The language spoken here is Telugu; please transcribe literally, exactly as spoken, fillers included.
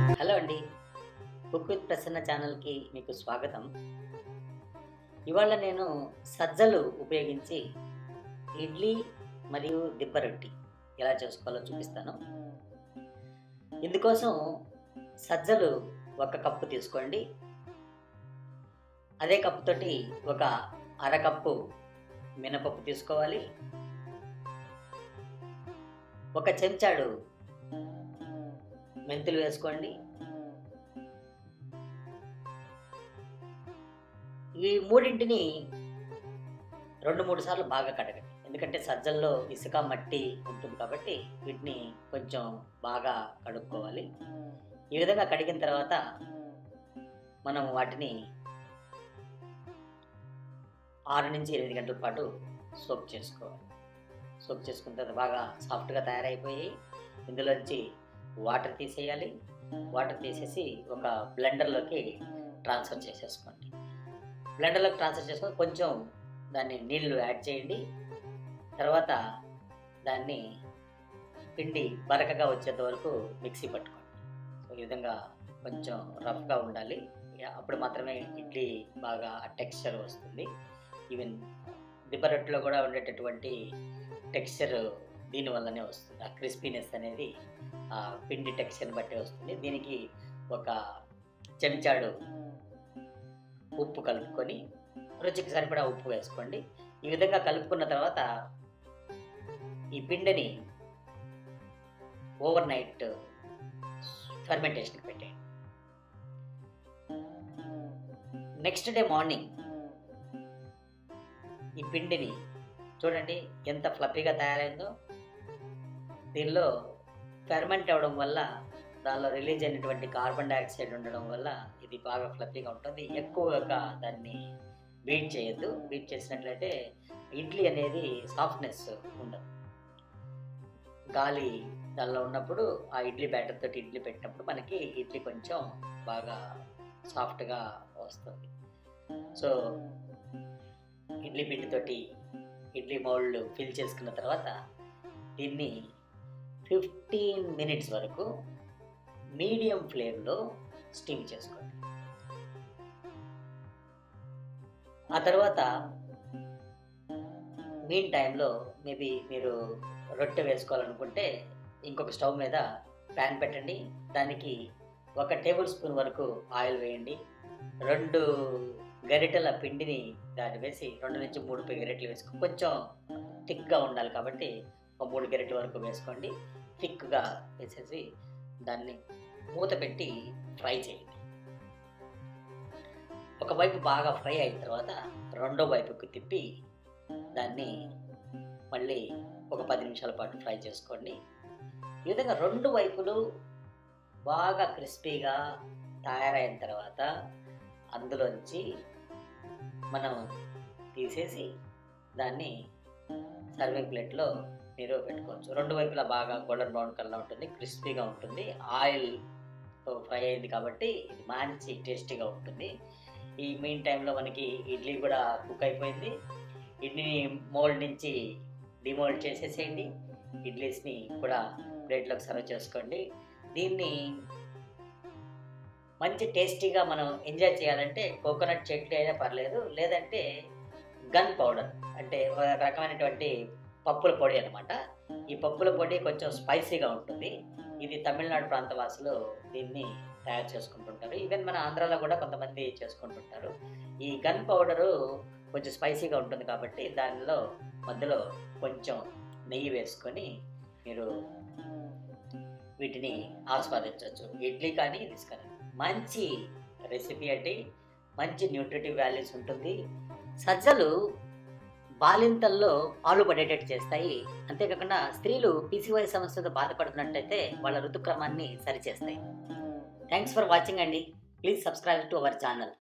హలో అండి, కుక్ విత్ ప్రసన్న ఛానల్కి మీకు స్వాగతం. ఇవాళ నేను సజ్జలు ఉపయోగించి ఇడ్లీ మరియు దిబ్బ రొట్టి ఎలా చేసుకోవాలో చూపిస్తాను. ఇందుకోసం సజ్జలు ఒక కప్పు తీసుకోండి. అదే కప్పుతోటి ఒక అరకప్పు మినపప్పు తీసుకోవాలి. ఒక చెంచాడు మెంతులు వేసుకోండి. ఈ మూడింటిని రెండు మూడు సార్లు బాగా కడగండి. ఎందుకంటే సజ్జల్లో ఇసుక మట్టి ఉంటుంది కాబట్టి వీటిని కొంచెం బాగా కడుక్కోవాలి. ఈ విధంగా కడిగిన తర్వాత మనం వాటిని ఆరు నుంచి ఎనిమిది గంటల పాటు సోక్ చేసుకోవాలి. సోక్ చేసుకున్న తర్వాత బాగా సాఫ్ట్గా తయారైపోయి ఇందులోంచి వాటర్ తీసేయాలి. వాటర్ తీసేసి ఒక బ్లెండర్లోకి ట్రాన్స్ఫర్ చేసేసుకోండి. బ్లెండర్లోకి ట్రాన్స్ఫర్ చేసుకొని కొంచెం దాన్ని నీళ్లు యాడ్ చేయండి. తర్వాత దాన్ని పిండి బరకగా వచ్చేంత వరకు మిక్సీ పట్టుకోండి. సో ఈ విధంగా కొంచెం రఫ్గా ఉండాలి. అప్పుడు మాత్రమే ఇడ్లీ బాగా టెక్స్చర్ వస్తుంది. ఈవెన్ దిబ్బ రొట్టెలో కూడా ఉండేటటువంటి టెక్స్చర్ దీనివల్లనే వస్తుంది. ఆ క్రిస్పీనెస్ అనేది ఆ పిండి టెక్స్చర్ని బట్టి వస్తుంది. దీనికి ఒక చెంచాడు ఉప్పు కలుపుకొని రుచికి సరిపడా ఉప్పు వేసుకోండి. ఈ విధంగా కలుపుకున్న తర్వాత ఈ పిండిని ఓవర్ నైట్ ఫర్మెంటేషన్కి పెట్టేయండి. నెక్స్ట్ డే మార్నింగ్ ఈ పిండిని చూడండి ఎంత ఫ్లఫీగా తయారైందో. దీనిలో ఫెర్మెంట్ అవ్వడం వల్ల దానిలో రిలీజ్ అయినటువంటి కార్బన్ డైఆక్సైడ్ ఉండడం వల్ల ఇది బాగా ఫ్లఫీగా ఉంటుంది. ఎక్కువగా దాన్ని బీట్ చేయొద్దు. బీట్ చేసినట్లయితే ఇడ్లీ అనేది సాఫ్ట్నెస్ ఉండదు. గాలి దానిలో ఉన్నప్పుడు ఆ ఇడ్లీ బ్యాటర్ తోటి ఇడ్లీ పెట్టినప్పుడు మనకి ఇడ్లీ కొంచెం బాగా సాఫ్ట్గా వస్తుంది. సో ఇడ్లీ పిండితోటి ఇడ్లీ మౌల్డ్ ఫిల్ చేసుకున్న తర్వాత దీన్ని ఫిఫ్టీన్ మినిట్స్ వరకు మీడియం ఫ్లేమ్లో స్టీమ్ చేసుకోండి. ఆ తర్వాత మీన్ టైంలో మేబీ మీరు రొట్టె వేసుకోవాలనుకుంటే ఇంకొక స్టవ్ మీద ప్యాన్ పెట్టండి. దానికి ఒక టేబుల్ స్పూన్ వరకు ఆయిల్ వేయండి. రెండు గరిటెల పిండిని దాన్ని వేసి రెండు నుంచి మూడు గరిటెలు వేసుకో. కొంచెం థిక్గా ఉండాలి కాబట్టి ఒక మూడు గరిటెల వరకు వేసుకోండి. థిక్గా వేసేసి దాన్ని మూత పెట్టి ఫ్రై చేయండి. ఒకవైపు బాగా ఫ్రై అయిన తర్వాత రెండో వైపుకి తిప్పి దాన్ని మళ్ళీ ఒక పది నిమిషాల పాటు ఫ్రై చేసుకోండి. ఈ విధంగా రెండు వైపులు బాగా క్రిస్పీగా తయారైన తర్వాత అందులోంచి మనం తీసేసి దాన్ని సర్వింగ్ ప్లేట్లో మీరు పెట్టుకోవచ్చు. రెండు వైపులా బాగా గోల్డెన్ బ్రౌన్ కలర్ ఉంటుంది, క్రిస్పీగా ఉంటుంది. ఆయిల్తో ఫ్రై అయింది కాబట్టి ఇది మంచి టేస్టీగా ఉంటుంది. ఈ మీన్ టైంలో మనకి ఇడ్లీ కూడా కుక్ అయిపోయింది. ఇడ్లీని మోల్డ్ నుంచి డిమోల్డ్ చేసేసేయండి. ఇడ్లీస్ని కూడా ప్లేట్లోకి సర్వ్ చేసుకోండి. దీన్ని మంచి టేస్టీగా మనం ఎంజాయ్ చేయాలంటే కోకోనట్ చట్నీ అయినా పర్లేదు, లేదంటే గన్ పౌడర్ అంటే ఒక రకమైనటువంటి పప్పుల పొడి అనమాట. ఈ పప్పుల పొడి కొంచెం స్పైసీగా ఉంటుంది. ఇది తమిళనాడు ప్రాంత వాసులు దీన్ని తయారు చేసుకుంటుంటారు. ఈవెన్ మన ఆంధ్రాలో కూడా కొంతమంది చేసుకుంటుంటారు. ఈ గన్ పౌడరు కొంచెం స్పైసీగా ఉంటుంది కాబట్టి దానిలో మధ్యలో కొంచెం నెయ్యి వేసుకొని మీరు వీటిని ఆస్వాదించవచ్చు. ఇడ్లీ కానీ ఇది కానీ మంచి రెసిపీ అంటే మంచి న్యూట్రిటివ్ వాల్యూస్ ఉంటుంది. సజ్జలు బాలింతల్లో పాలు పడేటట్టు చేస్తాయి. అంతేకాకుండా స్త్రీలు పీసీఓఎస్ సమస్యతో బాధపడుతున్నట్టయితే వాళ్ళ ఋతుక్రమాన్ని సరిచేస్తాయి. థ్యాంక్స్ ఫర్ వాచింగ్ అండి. Please subscribe to our channel.